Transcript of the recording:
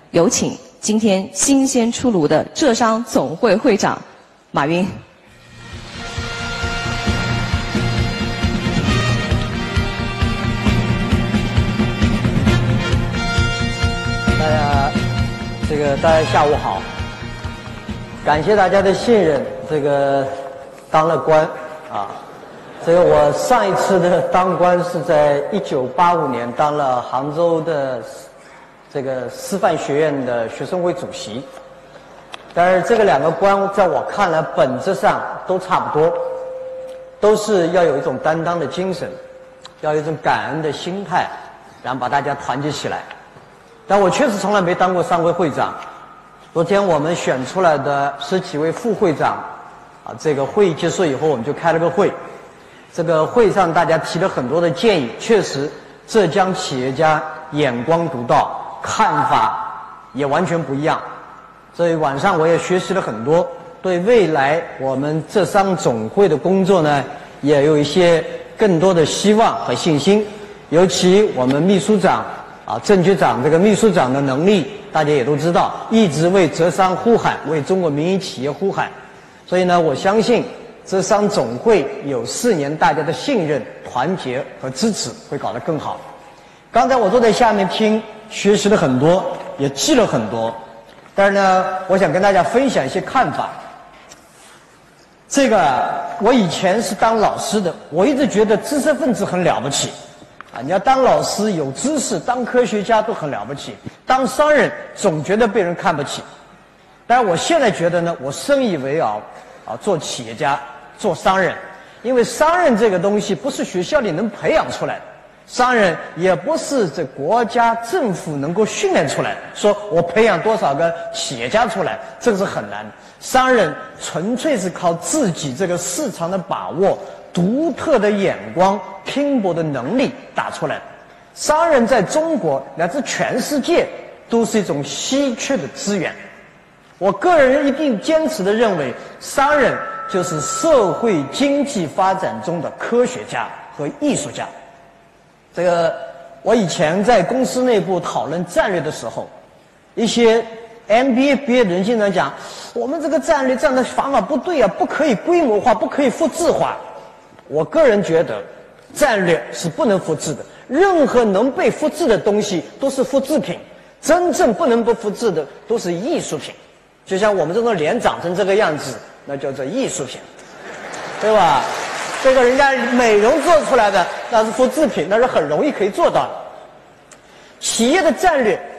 有请今天新鲜出炉的浙商总会会长马云。 大家下午好，感谢大家的信任。当了官啊，我上一次的当官是在1985年当了杭州的师范学院的学生会主席。但是这个两个官在我看来本质上都差不多，都是要有一种担当的精神，要有一种感恩的心态，然后把大家团结起来。但我确实从来没当过商会会长。昨天我们选出来的10几位副会长，会议结束以后，我们就开了个会。会上大家提了很多的建议，确实浙江企业家眼光独到，看法也完全不一样。所以晚上我也学习了很多，对未来我们浙商总会的工作呢，也有一些更多的希望和信心。尤其我们秘书长郑局长秘书长的能力，大家也都知道，一直为浙商呼喊，为中国民营企业呼喊。所以呢，我相信浙商总会有4年大家的信任、团结和支持，会搞得更好。刚才我坐在下面听，学习了很多，也记了很多。但是呢，我想跟大家分享一些看法。我以前是当老师的，我一直觉得知识分子很了不起。你要当老师有知识，当科学家都很了不起，当商人总觉得被人看不起。但是我现在觉得呢，我深以为傲做企业家，做商人，因为商人这个东西不是学校里能培养出来的，商人也不是国家政府能够训练出来的，说我培养多少个企业家出来，这个是很难的。商人纯粹是靠自己市场的把握，独特的眼光，拼搏的能力打出来的。商人在中国乃至全世界都是一种稀缺的资源。我个人一定坚持地认为，商人就是社会经济发展中的科学家和艺术家。我以前在公司内部讨论战略的时候，一些 MBA 毕业的人经常讲，我们战略的方法不对啊，不可以规模化，不可以复制化。我个人觉得，战略是不能复制的，任何能被复制的东西都是复制品，真正不能被复制的都是艺术品。就像我们这种脸长成这个样子，那叫做艺术品，对吧？人家美容做出来的那是复制品，那是很容易可以做到的。企业的战略